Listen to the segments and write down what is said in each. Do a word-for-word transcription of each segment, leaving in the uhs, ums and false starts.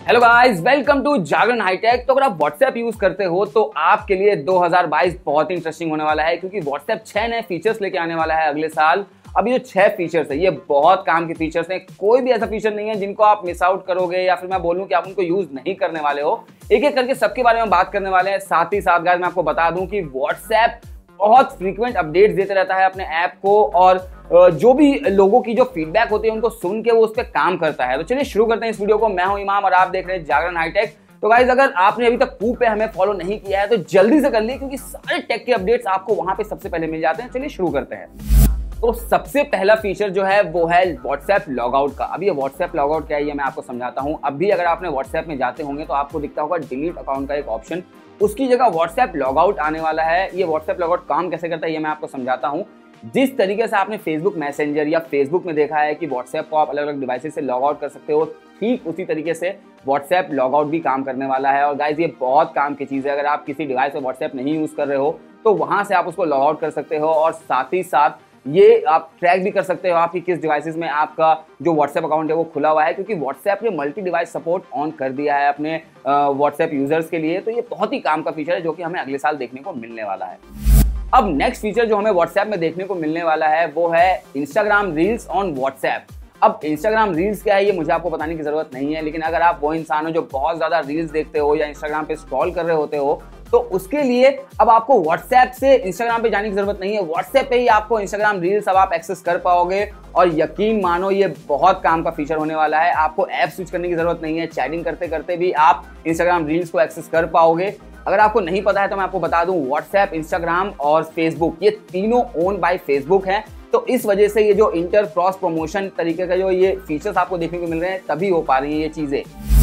Hello guys, welcome to Jagran HiTech. तो अगर आप व्हाट्सएप यूज करते हो तो आपके लिए दो हज़ार बाईस बहुत ही इंटरेस्टिंग होने वाला है, क्योंकि व्हाट्सएप छह नए फीचर्स लेके आने वाला है अगले साल। अब ये जो छह फीचर्स है ये बहुत काम के फीचर्स हैं। कोई भी ऐसा फीचर नहीं है जिनको आप मिस आउट करोगे या फिर मैं बोलूं कि आप उनको यूज नहीं करने वाले हो। एक एक करके सबके बारे में बात करने वाले हैं। साथ ही साथ गाइस मैं आपको बता दूं कि व्हाट्सएप बहुत फ्रीक्वेंट अपडेट्स देते रहता है अपने ऐप को, और जो भी लोगों की जो फीडबैक होती है उनको सुन के वो उस पर काम करता है। तो चलिए शुरू करते हैं इस वीडियो को। मैं हूं इमाम और आप देख रहे हैं जागरण हाईटेक। तो गाइस अगर आपने अभी तक कूप पे हमें फॉलो नहीं किया है तो जल्दी से कर लीजिए, क्योंकि सारे टेक के अपडेट्स आपको वहां पे सबसे पहले मिल जाते हैं। चलिए शुरू करते हैं। तो सबसे पहला फीचर जो है वो है व्हाट्सएप लॉगआउट का। अब ये व्हाट्सएप लॉगआउट क्या है ये मैं आपको समझाता हूं। अभी अगर आपने व्हाट्सएप में जाते होंगे तो आपको दिखता होगा डिलीट अकाउंट का एक ऑप्शन, उसकी जगह व्हाट्सएप लॉगआउट आने वाला है। ये व्हाट्सएप लॉगआउट काम कैसे करता है ये मैं आपको समझाता हूं। जिस तरीके से आपने फेसबुक मैसेंजर या फेसबुक में देखा है कि व्हाट्सएप को आप अलग अलग डिवाइसेस से लॉग आउट कर सकते हो, ठीक उसी तरीके से व्हाट्सएप लॉग आउट भी काम करने वाला है। और गाइस ये बहुत काम की चीज़ है। अगर आप किसी डिवाइस पे व्हाट्सएप नहीं यूज़ कर रहे हो तो वहां से आप उसको लॉग आउट कर सकते हो, और साथ ही साथ ये आप ट्रैक भी कर सकते हो आपकी किस डिवाइसेस में आपका जो व्हाट्सएप अकाउंट है वो खुला हुआ है, क्योंकि व्हाट्सएप ने मल्टी डिवाइस सपोर्ट ऑन कर दिया है अपने व्हाट्सएप यूजर्स के लिए। तो ये बहुत ही काम का फीचर है जो कि हमें अगले साल देखने को मिलने वाला है। अब नेक्स्ट फीचर जो हमें व्हाट्सएप में देखने को मिलने वाला है वो है इंस्टाग्राम रील्स ऑन व्हाट्सएप। अब इंस्टाग्राम रील्स क्या है ये मुझे आपको बताने की जरूरत नहीं है, लेकिन अगर आप वो इंसान हो जो बहुत ज्यादा रील्स देखते हो या इंस्टाग्राम पे स्क्रॉल कर रहे होते हो तो उसके लिए अब आपको व्हाट्सएप से इंस्टाग्राम पे जाने की जरूरत नहीं है। व्हाट्सएप पे ही आपको इंस्टाग्राम रील्स अब आप एक्सेस कर पाओगे, और यकीन मानो ये बहुत काम का फीचर होने वाला है। आपको ऐप स्विच करने की जरूरत नहीं है। चैटिंग करते करते भी आप इंस्टाग्राम रील्स को एक्सेस कर पाओगे। अगर आपको नहीं पता है तो मैं आपको बता दूं, व्हाट्सएप, इंस्टाग्राम और फेसबुक ये तीनों ओन बाय फेसबुक हैं। तो इस वजह से ये जो इंटर क्रॉस प्रमोशन तरीके का जो ये फीचर्स आपको देखने को मिल रहे हैं तभी हो पा रही है ये चीजें।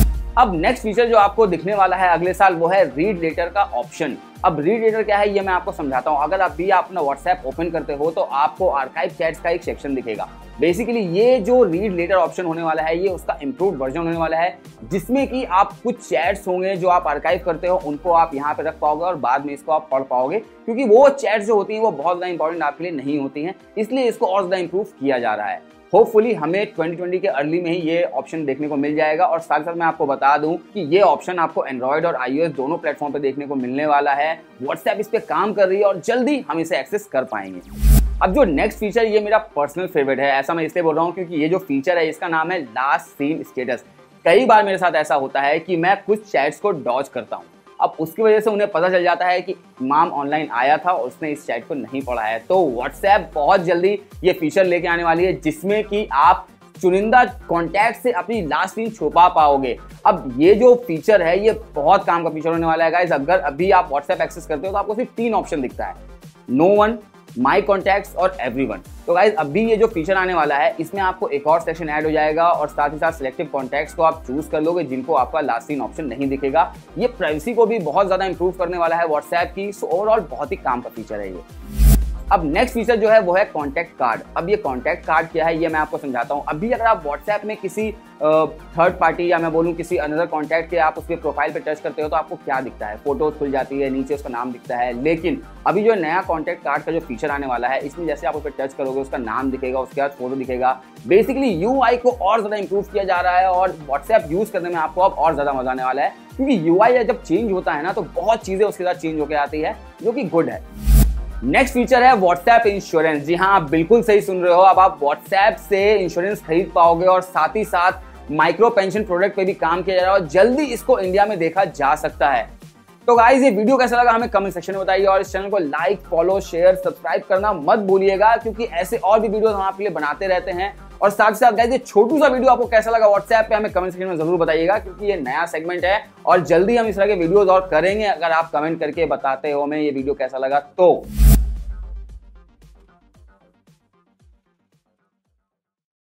अब नेक्स्ट फीचर जो आपको दिखने वाला है अगले साल वो है रीड लेटर का ऑप्शन। अब रीड लेटर क्या है ये मैं आपको समझाता हूं। अगर आप भी अपना व्हाट्सएप ओपन करते हो तो आपको आर्काइव चैट्स का एक सेक्शन दिखेगा। बेसिकली ये जो रीड लेटर ऑप्शन होने वाला है ये उसका इम्प्रूव्ड वर्जन होने वाला है, जिसमें कि आप कुछ चैट्स होंगे जो आप आर्काइव करते हो उनको आप यहाँ पे रख पाओगे और बाद में इसको आप पढ़ पाओगे, क्योंकि वो चैट्स जो होती हैं वो बहुत ज़्यादा इंपॉर्टेंट आपके लिए नहीं होती हैं। इसलिए इसको और ज़्यादा इंप्रूव किया जा रहा है। होपफुली हमें ट्वेंटी ट्वेंटी के अर्ली में ही ये ऑप्शन देखने को मिल जाएगा। और साथ साथ मैं आपको बता दूं कि ये ऑप्शन आपको एंड्रॉइड और आईओएस दोनों प्लेटफॉर्म पे देखने को मिलने वाला है। व्हाट्सएप इस पे काम कर रही है और जल्दी हम इसे एक्सेस कर पाएंगे। अब जो नेक्स्ट फीचर ये मेरा पर्सनल फेवरेट है। ऐसा मैं इसलिए बोल रहा हूँ क्योंकि ये जो फीचर है इसका नाम है लास्ट सीन स्टेटस। कई बार मेरे साथ ऐसा होता है कि मैं कुछ चैट्स को डॉज करता हूँ, अब उसकी वजह से उन्हें पता चल जाता है कि इमाम ऑनलाइन आया था और उसने इस चैट को नहीं पढ़ा है। तो व्हाट्सएप बहुत जल्दी ये फीचर लेके आने वाली है जिसमें कि आप चुनिंदा कॉन्टैक्ट से अपनी लास्ट सीन छुपा पाओगे। अब ये जो फीचर है ये बहुत काम का फीचर होने वाला है गाइस। अगर अभी आप व्हाट्सएप एक्सेस करते हो तो आपको सिर्फ तीन ऑप्शन दिखता है, नो वन, माई कॉन्टैक्ट्स और एवरीवन। तो गाइस अभी ये जो फीचर आने वाला है इसमें आपको एक और सेक्शन ऐड हो जाएगा, और साथ ही साथ सिलेक्टिव कॉन्टैक्ट्स को आप चूज कर लोगे जिनको आपका लास्ट सीन ऑप्शन नहीं दिखेगा। ये प्राइवेसी को भी बहुत ज्यादा इंप्रूव करने वाला है व्हाट्सएप की। सो ओवरऑल बहुत ही काम का फीचर है ये। अब नेक्स्ट फीचर जो है वो है कॉन्टैक्ट कार्ड। अब ये कॉन्टैक्ट कार्ड क्या है ये मैं आपको समझाता हूँ। अभी अगर आप व्हाट्सएप में किसी थर्ड पार्टी या मैं बोलूँ किसी अनदर कॉन्टैक्ट के आप उसके प्रोफाइल पे टच करते हो तो आपको क्या दिखता है, फोटोज खुल जाती है, नीचे उसका नाम दिखता है। लेकिन अभी जो नया कॉन्टैक्ट कार्ड का जो फीचर आने वाला है इसमें जैसे आप उस पर टच करोगे उसका नाम दिखेगा, उसके बाद फोटो दिखेगा। बेसिकली यूआई को और ज्यादा इंप्रूव किया जा रहा है और व्हाट्सएप यूज करने में आपको अब और ज्यादा मजा आने वाला है, क्योंकि यूआई जब चेंज होता है ना तो बहुत चीजें उसके साथ चेंज होकर आती है जो कि गुड है। नेक्स्ट फीचर है व्हाट्सएप इंश्योरेंस। जी हाँ, आप बिल्कुल सही सुन रहे हो। अब आप व्हाट्सएप से इंश्योरेंस खरीद पाओगे और साथ ही साथ माइक्रो पेंशन प्रोडक्ट पे भी काम किया जा रहा है और जल्दी इसको इंडिया में देखा जा सकता है। तो गाइस ये वीडियो कैसा लगा हमें कमेंट सेक्शन में बताइए, और इस चैनल को लाइक, फॉलो, शेयर, सब्सक्राइब करना मत भूलिएगा, क्योंकि ऐसे और भी वीडियो हम आपके लिए बनाते रहते हैं। और साथ ही साथ गाइस ये छोटू सा वीडियो आपको कैसा लगा व्हाट्सएप पे हमें कमेंट सेक्शन में जरूर बताइएगा, क्योंकि ये नया सेगमेंट है और जल्दी हम इस तरह के वीडियोस और करेंगे अगर आप कमेंट करके बताते हो हमें ये वीडियो कैसा लगा तो।